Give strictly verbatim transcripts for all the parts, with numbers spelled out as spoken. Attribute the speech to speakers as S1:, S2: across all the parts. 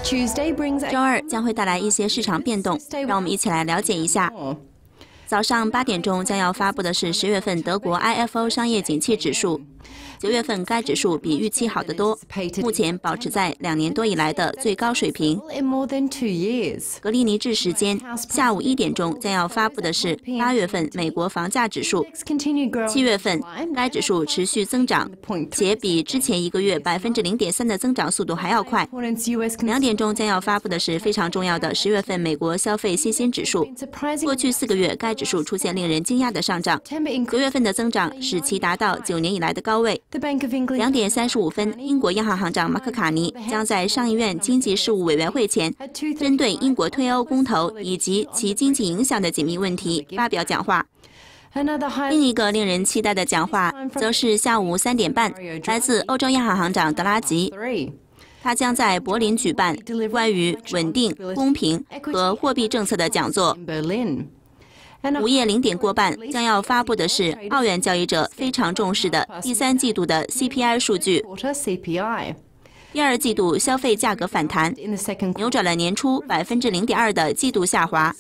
S1: 周二将会带来一些市场变动，让我们一起来了解一下。早上八点钟将要发布的是十月份德国 I F O 商业景气指数。九月份该指数比预期好得多，目前保持在两年多以来的最高水平。格林尼治时间下午一点钟将要发布的是八月份美国房价指数。七月份该指数持续增长，且比之前一个月百分之零点三的增长速度还要快。两点钟将要发布的是非常重要的十月份美国消费信心指数。过去四个月该指数出现令人惊讶的上涨，九月份的增长使其达到九年以来的高位。两点三十五分，英国央行行长马克卡尼将在上议院经济事务委员会前，针对英国脱欧公投以及其经济影响的紧密问题发表讲话。另一个令人期待的讲话，则是下午三点半，来自欧洲央行行长德拉吉。他将在柏林举办关于稳定、公平和货币政策的讲座。午夜零点过半将要发布的是澳元交易者非常重视的第三季度的 C P I 数据。第二季度消费价格反弹，扭转了年初百分之零点二的季度下滑。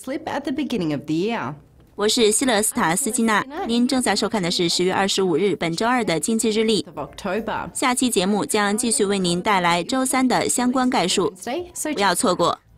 S1: 我是希勒斯塔斯基娜，您正在收看的是十月二十五日本周二的经济日历。下期节目将继续为您带来周三的相关概述，不要错过。